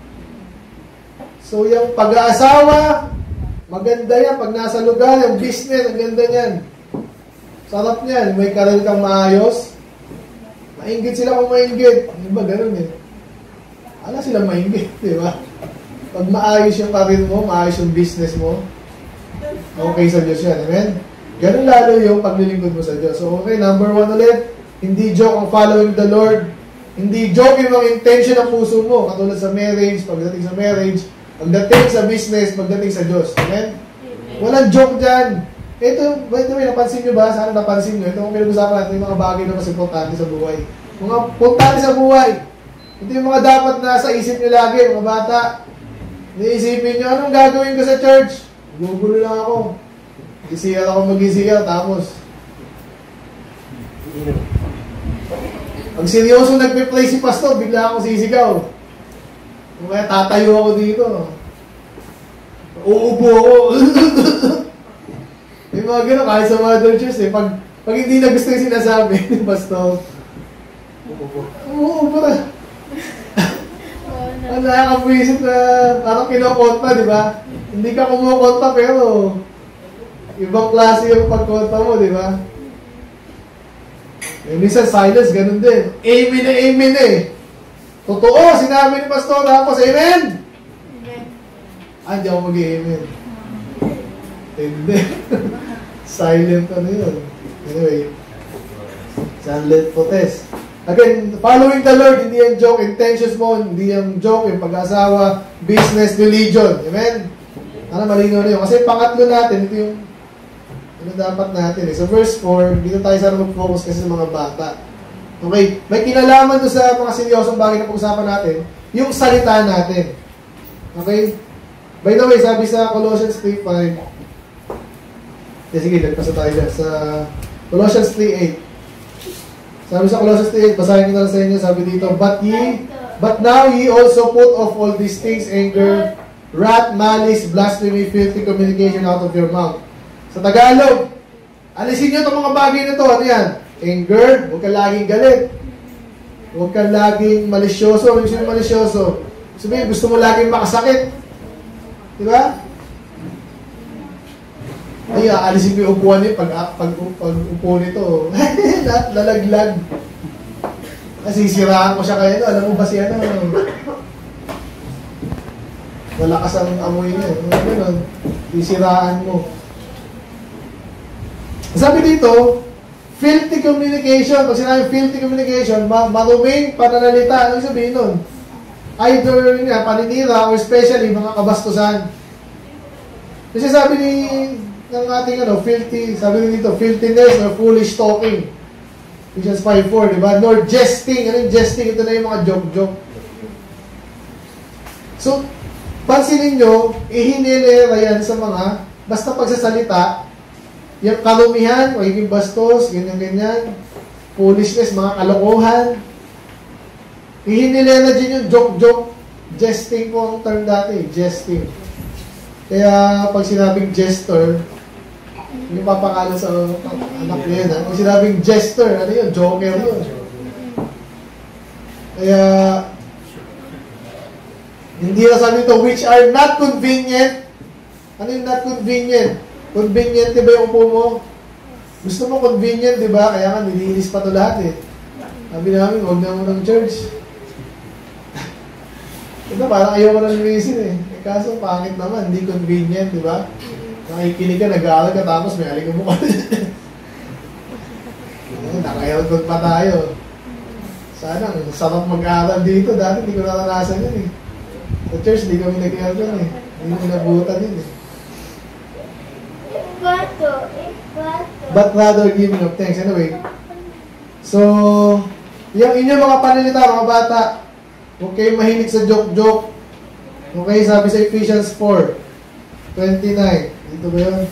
So, yung pag-aasawa, maganda yan. Pag nasa lugar, yung business, ang ganda niyan. Sarap niyan. May karal kang maayos. Mainggit sila kung mainggit. Di ba ganun eh? Ala sila mainggit, di ba? Pag maayos yung karir mo, maayos yung business mo, okay sa Diyos yan. Amen? Ganun lalo yung paglilingkod mo sa Diyos. So, okay, number one ulit, hindi joke ang following the Lord. Hindi joke yung mga intention ng puso mo. Katulad sa marriage, pagdating sa marriage, pagdating sa business, pagdating sa Diyos. Amen? Walang joke dyan. Ito, by the way, napansin nyo ba? Sana napansin nyo. Ito ang pinag-usapan natin, yung mga bagay na mas importante sa buhay. Mga importante sa buhay. Ito yung mga dapat nasa isip nyo lagi, mga bata. Niisipin nyo, anong gagawin ko sa church? Gugulo lang ako. Mag-I C R ako mag-I C R, tapos. Pag seryoso nagpe-play si pastor, bigla akong sisigaw. Kung kaya tatayo ako dito. Uubo ako. Yung mga gano'n, kahit sa mother church eh, pag, pag hindi na gusto yung sinasabi ni pastor, uubo. Uubo na. Ang nakakapwisip na parang kinokonta, di ba? Hindi ka kumukonta pero ibang klase yung pagkonta mo, di ba? Yung minsan silence, ganun din. Amen na amen eh. Totoo, sinabi ni pastor, tapos amen? Amen. Ah, hindi ako mag-amen. Hindi. Silent ano yun. Anyway. Silent protest. Again, following the Lord, hindi yung joke, intentions mo, hindi yung joke, yung pag-asawa, business, religion. Amen? Ano, malinaw na yun. Kasi pangatlo natin, ito yung ano dapat natin eh. So verse four, dito tayo sana mag-focus kasi sa mga bata. Okay, may kinalaman doon sa mga seryosong bagay na pag-usapan natin, yung salita natin. Okay? By the way, sabi sa Colossians three five, eh, sige, nagpasa tayo dyan. Sa Colossians three eight, sabi sa Colossians three eight, basahin ko na lang sa inyo, sabi dito, But ye, but now ye also put off all these things, anger, wrath, malice, blasphemy, filthy communication out of your mouth. Sa Tagalog, alisin nyo itong mga bagay na ito. Ano yan? Anger, huwag ka laging galit. Huwag ka laging malisyoso. Ano yung malisyoso? Sabihin, gusto mo laging makasakit. Diba? Ay, alisin ko yung upuan niyo pag, pag, pag upo nito. Lalaglag. Nasisiraan ko siya kayo. Alam mo ba siya na? Malakas ang amoy niya. Ganun. Sisiraan mo. Sabi dito, filthy communication. Pag sinabi filthy communication, maruming pananalita. Anong sabihin nun? Either nga, paninira or especially mga kabastusan. Kasi sabi ni ng ating ano, filthy, sabi din dito, filthiness or foolish talking. Ephesians five four, di ba? Nor jesting. Ano yung jesting? Ito na yung mga joke-joke. So, pansinin nyo, ihinilera yan sa mga, basta pagsasalita, yung kalumihan, magiging bastos, ganyan-ganyan, foolishness, mga kalokohan. Ihinilena din yung joke-joke. Jesting po ang term dati. Jesting. Kaya pag sinabing jester, yung papangalan sa anak niya yun. Pag sinabing jester, ano yun? Joker yun. Kaya, hindi na sabi ito, which are not convenient. Ano yung not convenient? Convenient, di ba yung upo mo? Gusto mo convenient, di ba? Kaya nga, nilinis pa ito lahat eh. Sabi namin, huwag na mo ng church. Ito, parang ayaw ko na linisin eh. eh. Kaso, pangit naman, hindi convenient, di ba? Nakikinig ka, nag-aaral ka, tapos may aling mo ka. Naka-aircon pa tayo. Sana, sarap mag-aaral dito. Dati, hindi ko naranasan yun eh. Sa church, hindi kami nag-aircon eh. Hindi ko nabutan yun eh. But rather giving of thanks. Anyway, so, yung inyong mga pananalita, mga bata, huwag kayong mahilig sa joke-joke. Okay, sabi sa Ephesians four twenty-nine. Dito ba yun?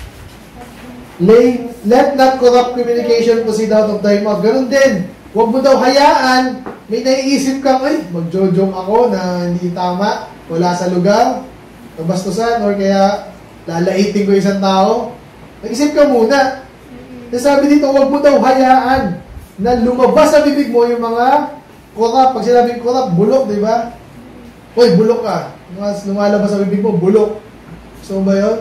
Lay, let not corrupt communication proceed out of thy mouth. Ganun din. Huwag mo daw hayaan. May naiisip kang, ay, mag-joke ako na hindi tama, wala sa lugar, kabastusan, or kaya lalaitin ko isang tao. Nag-isip ka muna. Kasi sabi dito, huwag mo daw hayaan na lumabas sa bibig mo yung mga corrupt. Pag sinabing corrupt, bulok, di ba? Uy, bulok ka. Lumalabas sa bibig mo, bulok. Gusto mo ba yun?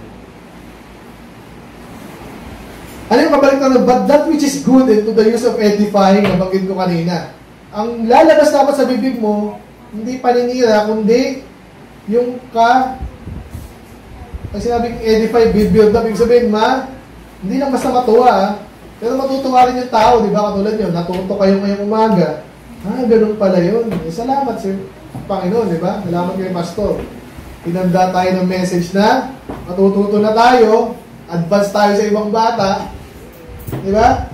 Ano yung kabalik na, but that which is good and to the use of edifying, nabanggit ko kanina. Ang lalabas dapat sa bibig mo, hindi paninira, kundi yung ka, pag sinabing edify, build up, ibig sabihin, ma, hindi lang basta matuwa, ha? Pero matutuwa rin yung tao, di ba? Katulad nyo, natuto kayo ngayong umaga. Ah, ganun pala yun. Eh, salamat, sir. Panginoon, di ba? Salamat kay Pastor. Pinanda tayo ng message na matututo na tayo, advance tayo sa ibang bata. Di ba?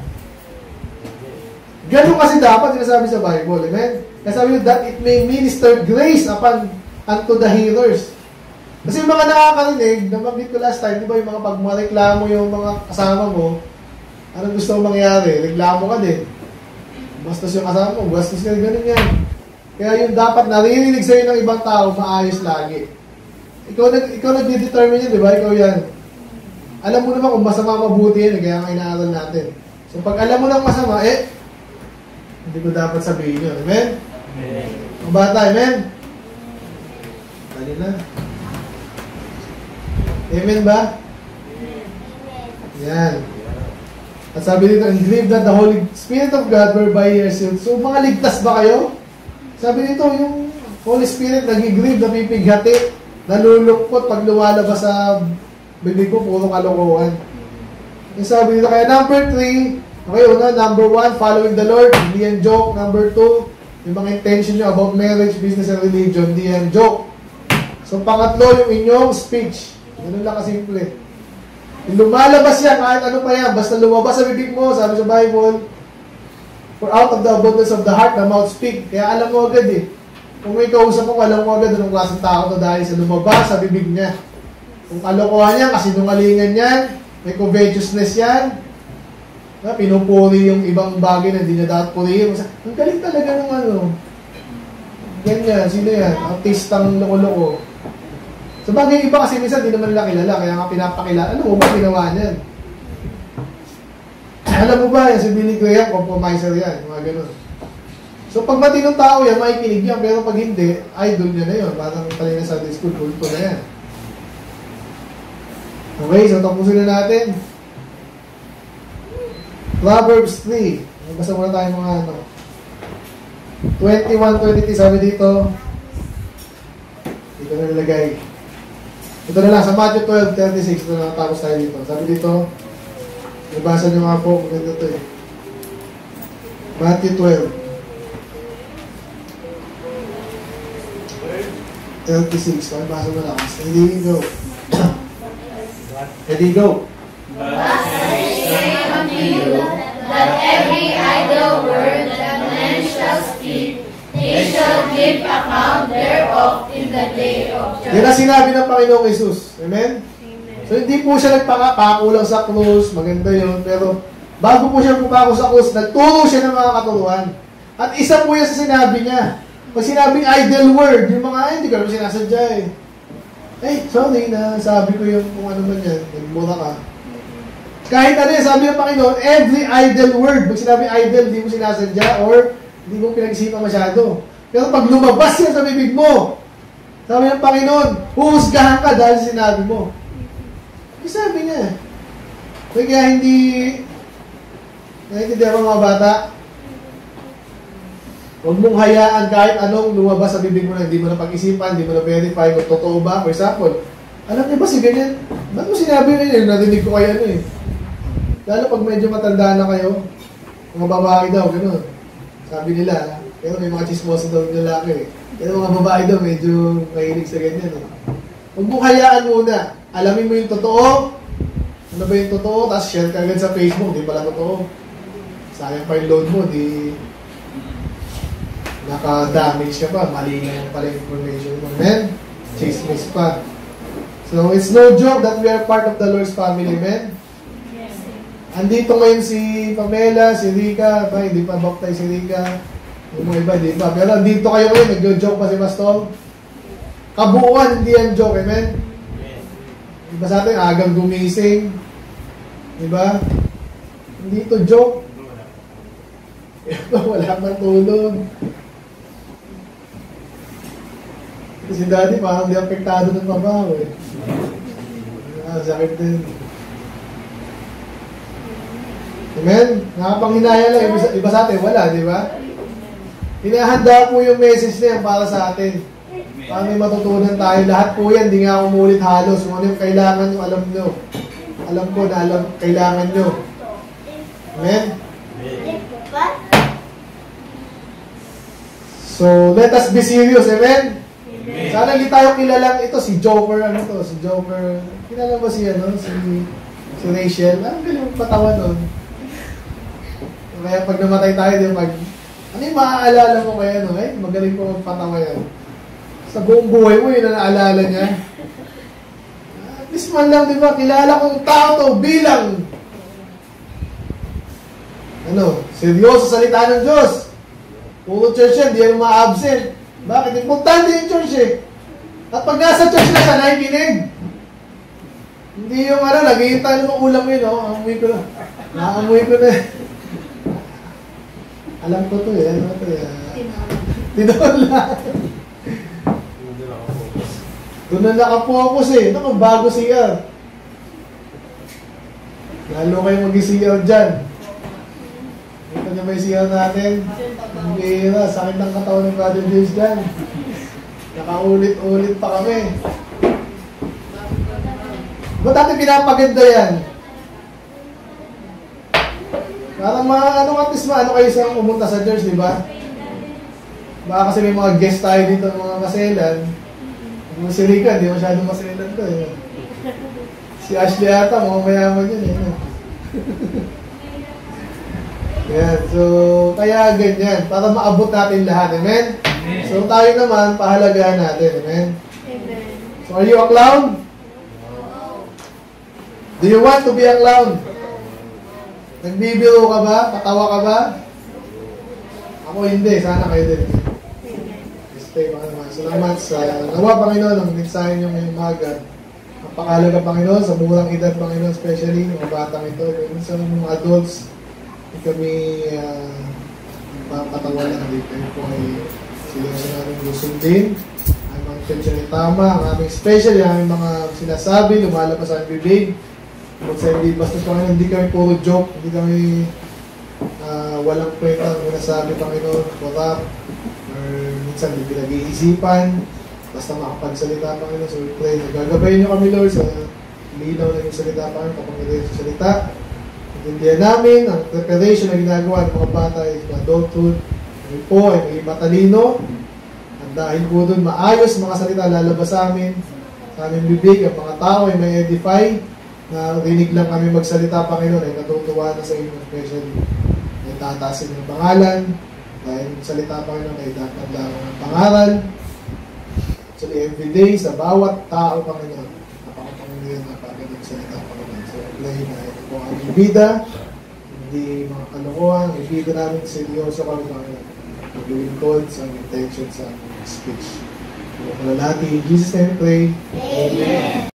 Ganun kasi dapat sinasabi sa Bible. Amen? Kasi sabi nyo, that it may minister grace upon unto the hearers. Kasi yung mga nakakarinig, nabanggit ko last time, di ba yung mga pag mareklamo yung mga kasama mo, anong gusto mong mangyari? Reklamo ka din. Bastos yung kasama mo, bastos ka, ganun yan. Kaya yung dapat naririnig sa'yo ng ibang tao, maayos lagi. Ikaw, ikaw nag-determine yun, di ba? Ikaw yan. Alam mo naman kung masama mabuti yan, kaya nga inaaral natin. So pag alam mo ng masama, eh, hindi ko dapat sabihin yun. Amen? Amen. Ang bata, amen? Dali na. Amen ba? Amen. Yan. At sabi dito, and believe that the Holy Spirit of God whereby ye are sealed. So, mga ligtas ba kayo? Sabi dito, yung Holy Spirit nag-grieve, napipighati, nalulungkot pag lumalabas sa bibig ko, puro kalokohan. Yung sabi dito, kaya number three, okay, una, number one, following the Lord, hindi yan joke. Number two, yung mga intention nyo about marriage, business, and religion, hindi yan joke. So, pangatlo, yung inyong speech. Ganun lang kasimple. Yung lumalabas yan, kahit ano pa yan, basta lumabas sa bibig mo, sabi sa Bible, for out of the abundance of the heart, the mouth speak. Kaya alam mo agad eh. Kung may kausap mo, alam mo agad anong klaseng tao to dahil sa lumabas sa bibig niya. Kung kalokohan yan, kasinungalingan yan, may covetousness yan, na pinupuri yung ibang bagay na hindi niya dapat purihin. Ang galing talaga ng ano. Ganyan, sino yan? Artistang loko-loko. Sa bagay iba kasi minsan hindi naman nila kilala, kaya nga pinapakilala. Ano mo ba ginawa niyan? Alam mo ba, yan, si Billy Graham, compromiser yan, mga ganun. So pag matinong tao yan, makikinig yan, pero pag hindi, idol niya na yun. Parang talina sa Sunday school, kulto na yan. Okay, so tapusin na natin. Proverbs three. Basta muna tayo mga ano. twenty-one twenty-three, sabi dito. Dito na nilagay. Ito na lang, sa Matthew twelve thirty-six, ito na natapos tayo dito. Sabi dito, nabasa nyo nga po, maganda ito eh. Matthew twelve thirty-six, pakibasa mo lang. Ready, go. Ready, go. But I say unto you, that every idle word that men shall speak, they shall give account thereof in the day of Yan judgment. ang sinabi ng Panginoong Jesus. Amen? Amen? So hindi po siya nagpapako lang sa krus, maganda yun, pero bago po siya pupako sa krus, nagturo siya ng mga katuruan. At isa po yan sa sinabi niya. Pag sinabing idle word, yung mga ay, hindi ka naman sinasadya eh. Eh, sorry na sabi ko yung kung ano man yan, nagmura ka. Kahit ano yan, sabi ng Panginoon, every idle word, pag sinabing idle, hindi mo sinasadya or hindi mo pinag-isipan masyado. Pero pag lumabas yan sa bibig mo, sabi ng Panginoon, huhusgahan ka dahil sinabi mo. Yung sabi niya. Kaya hindi, naiintindihan ko mga bata, huwag mong hayaan kahit anong lumabas sa bibig mo na hindi mo na pag-isipan, hindi mo na verify kung totoo ba. For example, alam niyo ba si ganyan? Ba't mo sinabi na yun? Narinig ko kayo ano eh. Lalo pag medyo matanda na kayo, mga babae daw, gano'n. Sabi nila, pero may mga chismoso daw yung lalaki eh. Pero mga babae daw, medyo mahilig sa ganyan. Eh. Huwag mong hayaan muna. Alamin mo yung totoo. Ano ba yung totoo? Tapos share ka agad sa Facebook, di pala totoo. Sayang pa yung load mo, di naka-damage ka pa, mali na yung pala information mo. Amen? Chismis pa. So, it's no joke that we are part of the Lord's family, amen? Yes. Andito ngayon si Pamela, si Rika, ba, hindi pa baptize si Rika. Yung mga iba, hindi pa. Pero andito kayo ngayon, nag-joke pa si Pastor. Kabuuan, hindi yan joke, amen? Diba sa atin, agang gumising? Diba? Hindi to joke. Wala man tulog. Si Daddy parang di apektado ng mabaho eh. Ah, sakit din. Amen? Nakapanghinaya lang. Iba, iba sa atin, wala, di ba? Hinahanda po yung message na yan para sa atin. Para may matutunan tayo. Lahat po yan, di nga umulit halos. Kung ano yung kailangan nyo, alam nyo. Alam ko na alam, kailangan nyo. Amen? So, let us be serious. Amen? Amen. Sana hindi tayo kilalang ito, si Joker, ano to, si Joker. Kilala ba si, ano, si, si Rachel? Ang galing patawa nun. Kaya pag namatay tayo, di pag, ano yung maaalala mo kaya, no? Eh, magaling po magpatawa yan. Sa buong buhay mo, yun ang naalala niya. At least man lang, di ba, kilala kong tao to bilang, ano, seryoso salita ng Diyos. Puro church yan, di yan ma-absent. Bakit? Importante yung church eh. At pag nasa church na siya, nakikinig. Hindi yung ano, naghihintay ng ulam yun, no? Amoy ko na. Naamoy ko na. Alam ko to eh. Ano to eh? Tinola. Doon na nakapokus eh. Ito kung bago siya. Lalo kayo mag-C R dyan. Ito niya ba yung C R natin? Ang bihira, sakit ng katawan ng Brother James dyan. Nakaulit-ulit pa kami. Ba't natin pinapaganda yan? Parang mga ano katis ma, ano kayo sa pumunta sa church, di ba? Baka kasi may mga guest tayo dito, mga kaselan. Yung si Rika, di masyadong maselan to eh. Si Ashley ata, mga mayaman yun eh. Yan, so, kaya ganyan, para maabot natin lahat, amen? Amen. So, tayo naman, pahalagaan natin, amen? Amen. So, are you a clown? No. Do you want to be a clown? Nagbibiro ka ba? Patawa ka ba? Ako hindi, sana kayo din. Stay mga naman. Salamat sa nawa, Panginoon, ang mensahe niyo ngayong umaga. Ang pakalaga, Panginoon, sa murang edad, Panginoon, especially, mga batang ito, sa mga adults, hindi kami uh, mapatawa lang dito. Kayo po ay seryoso namin susundin. Ang mga intention ay tama. Ang aming special, ang aming mga sinasabi, lumalabas sa aming bibig. Kung sa hindi, basta Panginoon, hindi kami puro joke. Hindi kami uh, walang kwenta ang sinasabi, Panginoon, corrupt. Or minsan hindi pinag-iisipan. Basta makapagsalita, Panginoon. So we pray. Nagagabayin niyo kami, Lord, sa linaw na yung salita, Panginoon, kapag sa salita. Intindihan namin ang preparation na ginagawa ng mga bata ay adulthood. Kami po ay may matalino. At dahil po doon maayos mga salita lalabas sa amin, sa aming bibig, ang mga tao ay may edify na rinig lang kami magsalita, Panginoon, ay natutuwa na sa inyo, especially ay tatasin ng pangalan. Dahil magsalita, Panginoon, ay dapat lang ang pangaral. Actually, everyday, sa bawat tao, Panginoon, napakapanginoon na pagdating salita, Panginoon. So, play na po ang ibida, hindi mga kalokohan, ibida namin seryoso kami, Panginoon. paglilingkod, sa aming intention, sa aming speech. Kung nakalati, in Jesus' name we pray. Amen.